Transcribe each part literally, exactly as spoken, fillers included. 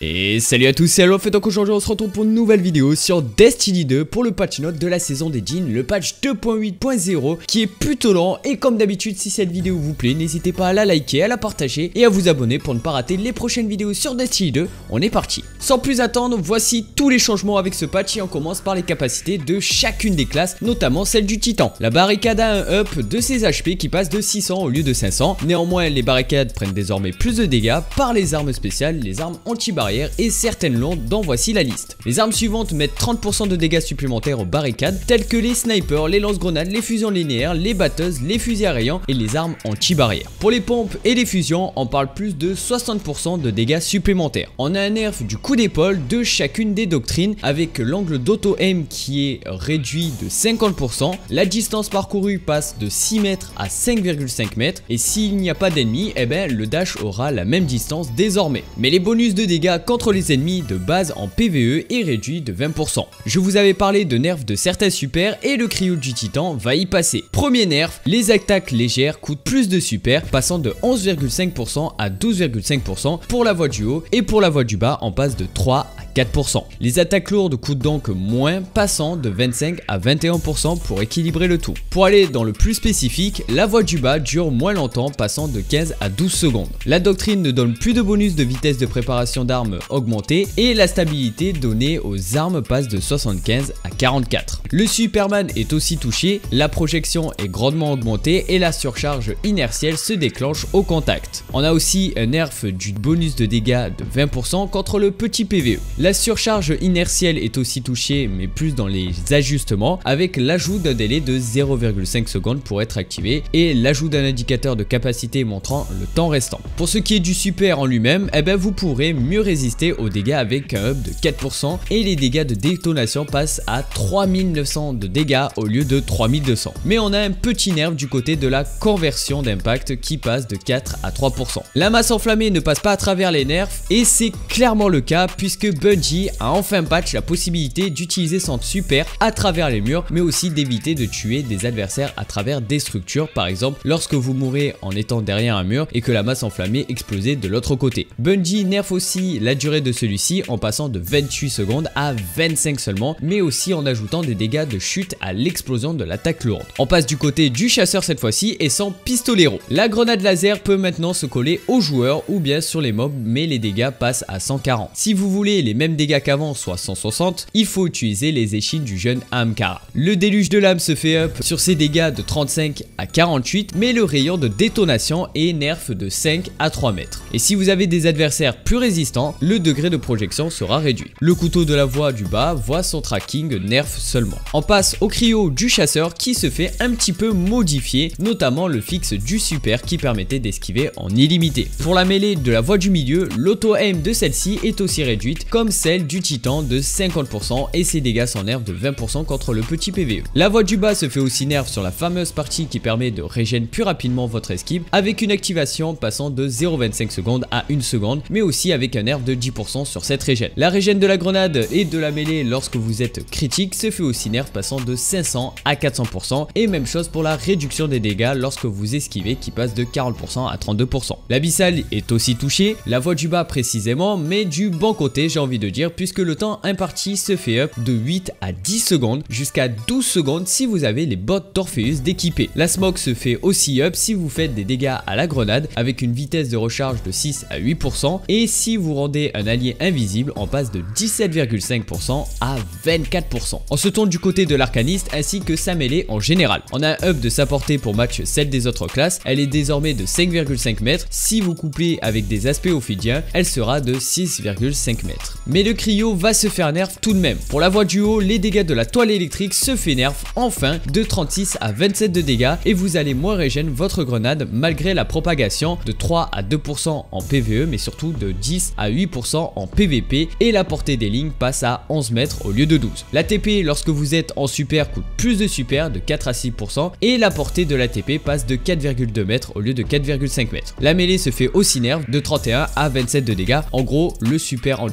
Et salut à tous, c'est Alof et donc aujourd'hui on se retrouve pour une nouvelle vidéo sur Destiny deux pour le patch note de la saison des jeans, le patch deux point huit point zéro qui est plutôt lent. Et comme d'habitude, si cette vidéo vous plaît, n'hésitez pas à la liker, à la partager et à vous abonner pour ne pas rater les prochaines vidéos sur Destiny deux. On est parti. Sans plus attendre, voici tous les changements avec ce patch et on commence par les capacités de chacune des classes, notamment celle du Titan. La barricade a un up de ses H P qui passe de six cents au lieu de cinq cents. Néanmoins, les barricades prennent désormais plus de dégâts par les armes spéciales, les armes anti-barrières et certaines longues, dont voici la liste. Les armes suivantes mettent trente pour cent de dégâts supplémentaires aux barricades, telles que les snipers, les lance-grenades, les fusions linéaires, les batteuses, les fusils à rayons et les armes anti-barrières. Pour les pompes et les fusions, on parle plus de soixante pour cent de dégâts supplémentaires. On a un nerf du coup d'épaule de chacune des doctrines avec l'angle d'auto-aim qui est réduit de cinquante pour cent. La distance parcourue passe de six mètres à cinq virgule cinq mètres et s'il n'y a pas d'ennemis, eh ben le dash aura la même distance désormais. Mais les bonus de dégâts contre les ennemis de base en P V E est réduit de vingt pour cent. Je vous avais parlé de nerfs de certains super et le cryo du Titan va y passer. Premier nerf, les attaques légères coûtent plus de super, passant de onze virgule cinq pour cent à douze virgule cinq pour cent pour la voie du haut et pour la voie du bas on passe de trois à quatre pour cent. Les attaques lourdes coûtent donc moins, passant de vingt-cinq à vingt et un pour cent pour équilibrer le tout. Pour aller dans le plus spécifique, la voie du bas dure moins longtemps, passant de quinze à douze secondes. La doctrine ne donne plus de bonus de vitesse de préparation d'armes augmentée et la stabilité donnée aux armes passe de soixante-quinze à quarante-quatre. Le Superman est aussi touché, la projection est grandement augmentée et la surcharge inertielle se déclenche au contact. On a aussi un nerf du bonus de dégâts de vingt pour cent contre le petit P V E. La surcharge inertielle est aussi touchée mais plus dans les ajustements avec l'ajout d'un délai de zéro virgule cinq secondes pour être activé et l'ajout d'un indicateur de capacité montrant le temps restant. Pour ce qui est du super en lui-même, eh ben vous pourrez mieux résister aux dégâts avec un up de quatre pour cent et les dégâts de détonation passent à trois mille neuf cents de dégâts au lieu de trois mille deux cents. Mais on a un petit nerf du côté de la conversion d'impact qui passe de quatre à trois pour cent. La masse enflammée ne passe pas à travers les nerfs et c'est clairement le cas puisque Bungie a enfin patch la possibilité d'utiliser son super à travers les murs mais aussi d'éviter de tuer des adversaires à travers des structures, par exemple lorsque vous mourrez en étant derrière un mur et que la masse enflammée explosait de l'autre côté. Bungie nerf aussi la durée de celui-ci en passant de vingt-huit secondes à vingt-cinq seulement, mais aussi en ajoutant des dégâts de chute à l'explosion de l'attaque lourde. On passe du côté du chasseur cette fois-ci et sans pistolero. La grenade laser peut maintenant se coller aux joueurs ou bien sur les mobs mais les dégâts passent à cent quarante. Si vous voulez les mêmes dégâts qu'avant, soit cent soixante, il faut utiliser les échines du jeune Ahamkara. Le déluge de lame se fait up sur ses dégâts de trente-cinq à quarante-huit mais le rayon de détonation est nerf de cinq à trois mètres. Et si vous avez des adversaires plus résistants, le degré de projection sera réduit. Le couteau de la voie du bas voit son tracking nerf seulement. On passe au cryo du chasseur qui se fait un petit peu modifier, notamment le fixe du super qui permettait d'esquiver en illimité. Pour la mêlée de la voie du milieu, l'auto-aim de celle-ci est aussi réduite comme celle du Titan de cinquante pour cent et ses dégâts sont nerfs de vingt pour cent contre le petit P V E. La voie du bas se fait aussi nerf sur la fameuse partie qui permet de régénérer plus rapidement votre esquive avec une activation passant de zéro virgule vingt-cinq secondes à une seconde mais aussi avec un nerf de dix pour cent sur cette régène. La régène de la grenade et de la mêlée lorsque vous êtes critique se fait aussi nerf passant de cinq cents à quatre cents pour cent et même chose pour la réduction des dégâts lorsque vous esquivez qui passe de quarante pour cent à trente-deux pour cent. L'abyssal est aussi touché, la voie du bas précisément mais du bon côté j'ai envie de dire puisque le temps imparti se fait up de huit à dix secondes jusqu'à douze secondes si vous avez les bottes d'Orpheus d'équiper. La smoke se fait aussi up si vous faites des dégâts à la grenade avec une vitesse de recharge de six à huit pour cent et si vous rendez un allié invisible on passe de dix-sept virgule cinq pour cent à vingt-quatre pour cent. On se tourne du côté de l'arcaniste ainsi que sa mêlée en général. On a un up de sa portée pour match celle des autres classes, elle est désormais de cinq virgule cinq mètres, si vous couplez avec des aspects ophidiens elle sera de six virgule cinq mètres. Mais le cryo va se faire nerf tout de même. Pour la voie du haut, les dégâts de la toile électrique se fait nerf enfin de trente-six à vingt-sept de dégâts et vous allez moins régénérer votre grenade malgré la propagation de trois à deux pour cent en P V E mais surtout de dix à huit pour cent en P V P et la portée des lignes passe à onze mètres au lieu de douze. La T P lorsque vous êtes en super coûte plus de super de quatre à six pour cent et la portée de la T P passe de quatre virgule deux mètres au lieu de quatre virgule cinq mètres. La mêlée se fait aussi nerf de trente et un à vingt-sept de dégâts. En gros, le super entier se fait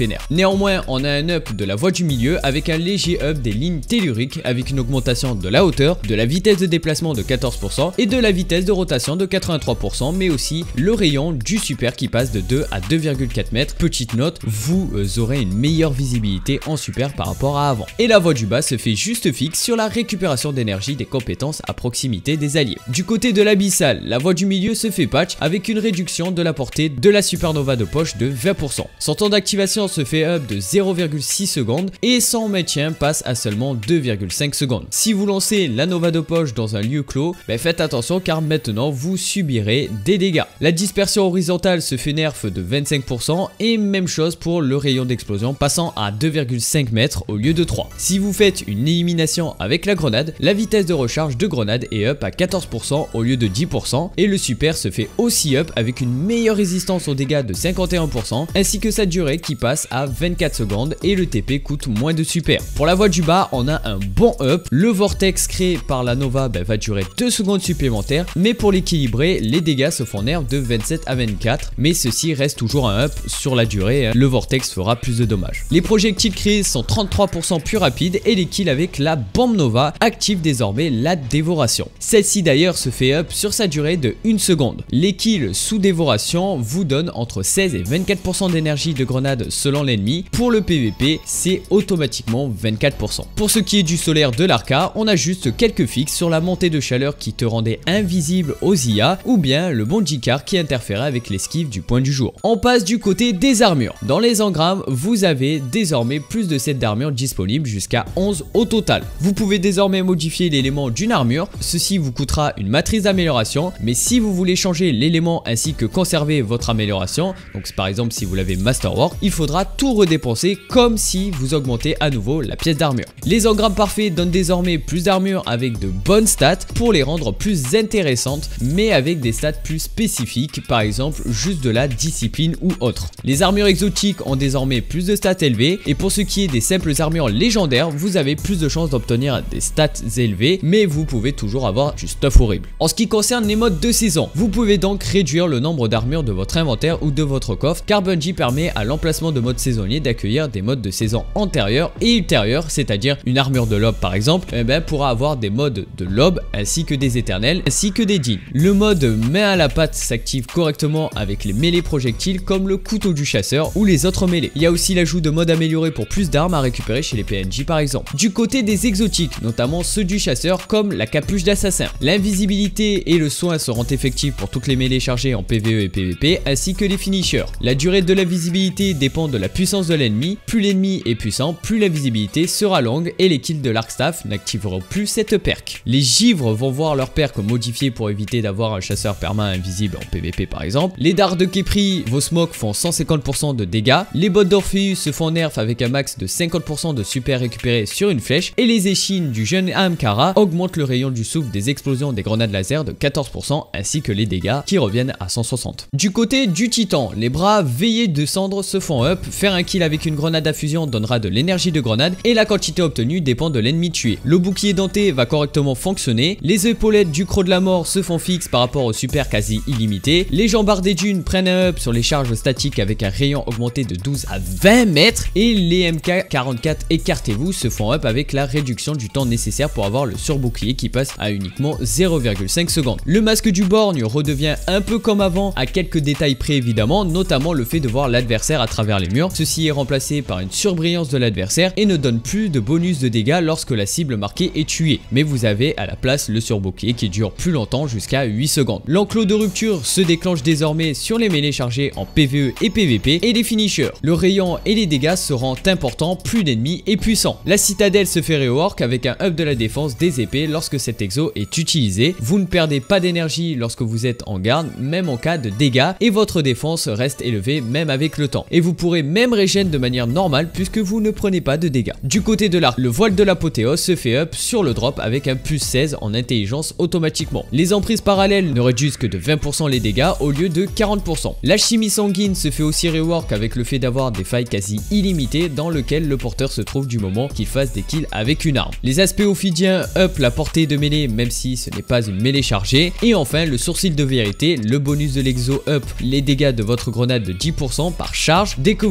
fait nerf. Néanmoins, on a un up de la voie du milieu avec un léger up des lignes telluriques avec une augmentation de la hauteur, de la vitesse de déplacement de quatorze pour cent et de la vitesse de rotation de quatre-vingt-trois pour cent, mais aussi le rayon du super qui passe de deux à deux virgule quatre mètres. Petite note, vous aurez une meilleure visibilité en super par rapport à avant. Et la voie du bas se fait juste fixe sur la récupération d'énergie des compétences à proximité des alliés. Du côté de l'abyssal, la voie du milieu se fait patch avec une réduction de la portée de la supernova de poche de vingt pour cent. Son temps d'activation se fait up de zéro virgule six secondes et son maintien passe à seulement deux virgule cinq secondes. Si vous lancez la nova de poche dans un lieu clos, ben faites attention car maintenant vous subirez des dégâts. La dispersion horizontale se fait nerf de vingt-cinq pour cent et même chose pour le rayon d'explosion passant à deux virgule cinq mètres au lieu de trois. Si vous faites une élimination avec la grenade, la vitesse de recharge de grenade est up à quatorze pour cent au lieu de dix pour cent et le super se fait aussi up avec une meilleure résistance aux dégâts de cinquante et un pour cent ainsi que sa durée qui passe à vingt-quatre secondes et le T P coûte moins de super. Pour la voie du bas, on a un bon up. Le vortex créé par la nova ben, va durer deux secondes supplémentaires, mais pour l'équilibrer, les dégâts se font nerf de vingt-sept à vingt-quatre, mais ceci reste toujours un up sur la durée, hein. Le vortex fera plus de dommages. Les projectiles créés sont trente-trois pour cent plus rapides et les kills avec la bombe nova active désormais la dévoration. Celle-ci d'ailleurs se fait up sur sa durée de une seconde. Les kills sous dévoration vous donnent entre seize et vingt-quatre pour cent d'énergie de grenade selon l'ennemi. Pour le P V P, c'est automatiquement vingt-quatre pour cent. Pour ce qui est du solaire de l'Arca, on a juste quelques fixes sur la montée de chaleur qui te rendait invisible aux I A ou bien le bon J-Car qui interférait avec l'esquive du point du jour. On passe du côté des armures. Dans les engrammes, vous avez désormais plus de sets d'armure disponibles jusqu'à onze au total. Vous pouvez désormais modifier l'élément d'une armure, ceci vous coûtera une matrice d'amélioration, mais si vous voulez changer l'élément ainsi que conserver votre amélioration, donc par exemple si vous l'avez Masterwork, il faudra tout redépenser comme si vous augmentez à nouveau la pièce d'armure. Les engrammes parfaits donnent désormais plus d'armure avec de bonnes stats pour les rendre plus intéressantes, mais avec des stats plus spécifiques, par exemple juste de la discipline ou autre. Les armures exotiques ont désormais plus de stats élevées et pour ce qui est des simples armures légendaires, vous avez plus de chances d'obtenir des stats élevées, mais vous pouvez toujours avoir du stuff horrible. En ce qui concerne les modes de saison, vous pouvez donc réduire le nombre d'armures de votre inventaire ou de votre coffre car Bungie permet à l'emplacement de modes saisonniers d'accueillir des modes de saison antérieurs et ultérieurs, c'est-à-dire une armure de lob par exemple, eh ben, pourra avoir des modes de lob ainsi que des éternels ainsi que des jeans. Le mode main à la patte s'active correctement avec les mêlées projectiles comme le couteau du chasseur ou les autres mêlées. Il y a aussi l'ajout de modes améliorés pour plus d'armes à récupérer chez les P N J par exemple. Du côté des exotiques, notamment ceux du chasseur comme la capuche d'assassin. L'invisibilité et le soin seront effectifs pour toutes les mêlées chargées en P V E et P V P ainsi que les finishers. La durée de la visibilité dépend de la puissance de l'ennemi. Plus l'ennemi est puissant, plus la visibilité sera longue et les kills de l'arc-staff n'activeront plus cette perk. Les givres vont voir leur perk modifiée pour éviter d'avoir un chasseur permanent invisible en P V P par exemple. Les dards de Kepri, vos smokes font cent cinquante pour cent de dégâts. Les bottes d'Orpheus se font nerf avec un max de cinquante pour cent de super récupéré sur une flèche et les échines du jeune Ahamkara augmentent le rayon du souffle des explosions des grenades laser de quatorze pour cent ainsi que les dégâts qui reviennent à cent soixante. Du côté du titan, les bras veillés de cendre se font up. Faire un kill avec une grenade à fusion donnera de l'énergie de grenade et la quantité obtenue dépend de l'ennemi tué. Le bouclier denté va correctement fonctionner. Les épaulettes du croc de la mort se font fixes par rapport au super quasi illimité. Les jambards des dunes prennent un up sur les charges statiques avec un rayon augmenté de douze à vingt mètres et les M K quarante-quatre écartez-vous se font up avec la réduction du temps nécessaire pour avoir le surbouclier qui passe à uniquement zéro virgule cinq secondes. Le masque du borgne redevient un peu comme avant à quelques détails près évidemment, notamment le fait de voir l'adversaire à travers les murs. Ceci est remplacé par une surbrillance de l'adversaire et ne donne plus de bonus de dégâts lorsque la cible marquée est tuée, mais vous avez à la place le surbouclier qui dure plus longtemps jusqu'à huit secondes. L'enclos de rupture se déclenche désormais sur les mêlées chargées en P V E et P V P et les finishers. Le rayon et les dégâts seront importants, plus l'ennemi est puissant. La citadelle se fait rework avec un up de la défense des épées lorsque cet exo est utilisé. Vous ne perdez pas d'énergie lorsque vous êtes en garde, même en cas de dégâts, et votre défense reste élevée même avec le temps. Et vous pourrez même régène de manière normale puisque vous ne prenez pas de dégâts. Du côté de l'arc, le voile de l'apothéose se fait up sur le drop avec un plus seize en intelligence automatiquement. Les emprises parallèles ne réduisent que de vingt pour cent les dégâts au lieu de quarante pour cent. La chimie sanguine se fait aussi rework avec le fait d'avoir des failles quasi illimitées dans lequel le porteur se trouve du moment qu'il fasse des kills avec une arme. Les aspects ophidiens up la portée de mêlée même si ce n'est pas une mêlée chargée. Et enfin le sourcil de vérité, le bonus de l'exo up les dégâts de votre grenade de dix pour cent par charge dès que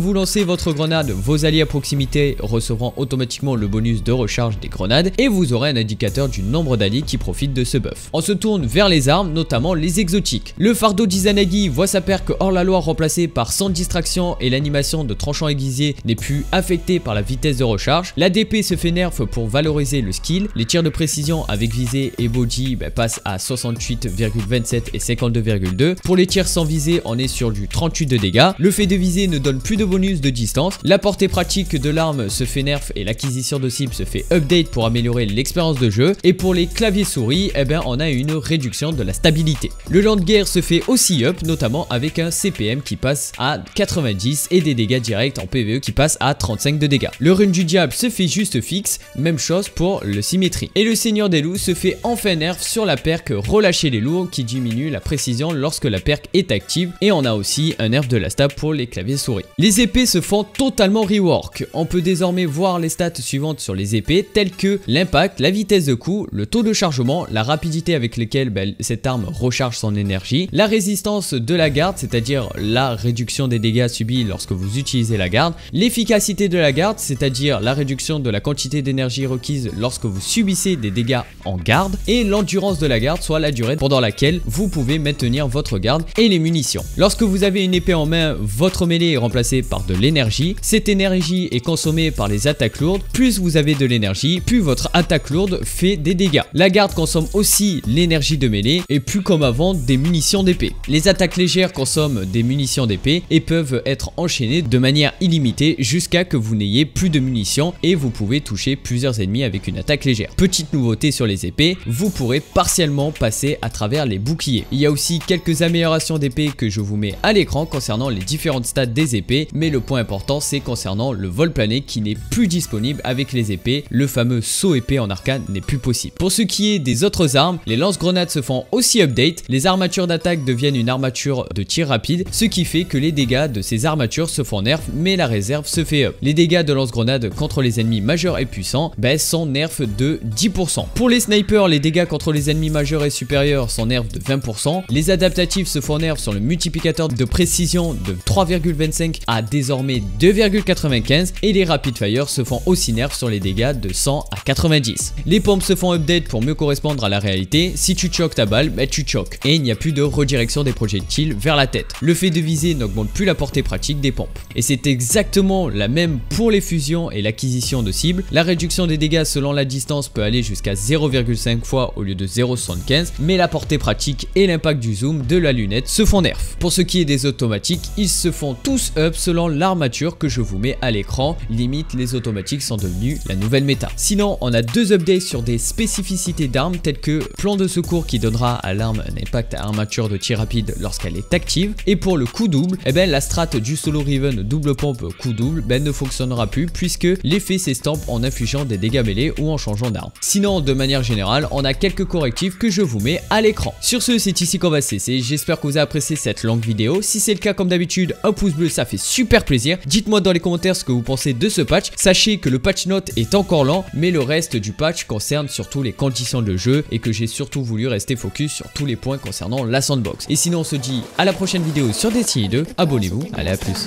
vous lancez votre grenade, vos alliés à proximité recevront automatiquement le bonus de recharge des grenades et vous aurez un indicateur du nombre d'alliés qui profitent de ce buff. On se tourne vers les armes, notamment les exotiques. Le fardeau d'Izanagi voit sa perque hors-la-loi remplacée par sans distraction et l'animation de tranchant aiguisé n'est plus affectée par la vitesse de recharge. La D P se fait nerf pour valoriser le skill. Les tirs de précision avec visée et body bah, passent à soixante-huit virgule vingt-sept et cinquante-deux virgule deux. Pour les tirs sans visée, on est sur du trente-huit de dégâts. Le fait de viser ne donne plus de bonus de distance. La portée pratique de l'arme se fait nerf et l'acquisition de cible se fait update pour améliorer l'expérience de jeu. Et pour les claviers souris, eh ben, on a une réduction de la stabilité. Le land guerre se fait aussi up, notamment avec un C P M qui passe à quatre-vingt-dix et des dégâts directs en P V E qui passent à trente-cinq de dégâts. Le rune du diable se fait juste fixe, même chose pour le symétrie. Et le seigneur des loups se fait enfin nerf sur la perque relâcher les lourds qui diminue la précision lorsque la perque est active, et on a aussi un nerf de la stab pour les claviers souris. Les épées se font totalement rework. On peut désormais voir les stats suivantes sur les épées telles que l'impact, la vitesse de coup, le taux de chargement, la rapidité avec laquelle ben, cette arme recharge son énergie, la résistance de la garde, c'est-à-dire la réduction des dégâts subis lorsque vous utilisez la garde, l'efficacité de la garde, c'est-à-dire la réduction de la quantité d'énergie requise lorsque vous subissez des dégâts en garde, et l'endurance de la garde, soit la durée pendant laquelle vous pouvez maintenir votre garde, et les munitions. Lorsque vous avez une épée en main, votre mêlée est remplacée par de l'énergie. Cette énergie est consommée par les attaques lourdes. Plus vous avez de l'énergie, plus votre attaque lourde fait des dégâts. La garde consomme aussi l'énergie de mêlée et plus comme avant des munitions d'épée. Les attaques légères consomment des munitions d'épée et peuvent être enchaînées de manière illimitée jusqu'à que vous n'ayez plus de munitions et vous pouvez toucher plusieurs ennemis avec une attaque légère. Petite nouveauté sur les épées, vous pourrez partiellement passer à travers les boucliers. Il y a aussi quelques améliorations d'épée que je vous mets à l'écran concernant les différentes stats des épées, mais le point important c'est concernant le vol plané qui n'est plus disponible avec les épées. Le fameux saut épée en arcane n'est plus possible. Pour ce qui est des autres armes, les lance-grenades se font aussi update, les armatures d'attaque deviennent une armature de tir rapide, ce qui fait que les dégâts de ces armatures se font nerf, mais la réserve se fait up. Les dégâts de lance-grenades contre les ennemis majeurs et puissants ben, sont nerf de dix pour cent. Pour les snipers, les dégâts contre les ennemis majeurs et supérieurs sont nerf de vingt pour cent. Les adaptatifs se font nerf sur le multiplicateur de précision de trois virgule vingt-cinq à désormais deux virgule quatre-vingt-quinze, et les rapid fire se font aussi nerf sur les dégâts de cent à quatre-vingt-dix. Les pompes se font update pour mieux correspondre à la réalité. Si tu choques ta balle, ben tu choques et il n'y a plus de redirection des projectiles vers la tête. Le fait de viser n'augmente plus la portée pratique des pompes. Et c'est exactement la même pour les fusions et l'acquisition de cibles. La réduction des dégâts selon la distance peut aller jusqu'à zéro virgule cinq fois au lieu de zéro virgule soixante-quinze, mais la portée pratique et l'impact du zoom de la lunette se font nerf. Pour ce qui est des automatiques, ils se font tous up selon l'armature que je vous mets à l'écran. Limite, les automatiques sont devenus la nouvelle méta. Sinon, on a deux updates sur des spécificités d'armes telles que plan de secours qui donnera à l'arme un impact à armature de tir rapide lorsqu'elle est active, et pour le coup double, eh ben, la strat du solo Riven double pompe coup double ben, ne fonctionnera plus puisque l'effet s'estompe en infligeant des dégâts mêlés ou en changeant d'arme. Sinon, de manière générale, on a quelques correctifs que je vous mets à l'écran. Sur ce, c'est ici qu'on va cesser. J'espère que vous avez apprécié cette longue vidéo. Si c'est le cas, comme d'habitude, un pouce bleu, ça fait super plaisir. Dites-moi dans les commentaires ce que vous pensez de ce patch. Sachez que le patch note est encore lent, mais le reste du patch concerne surtout les conditions de jeu et que j'ai surtout voulu rester focus sur tous les points concernant la sandbox. Et sinon, on se dit à la prochaine vidéo sur Destiny deux. Abonnez-vous. Allez, à plus.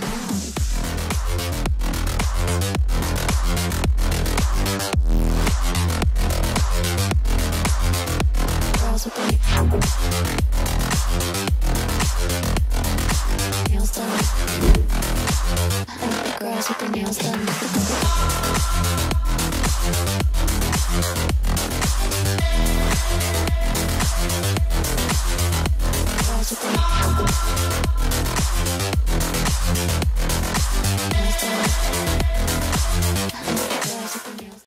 Girls with their nails done.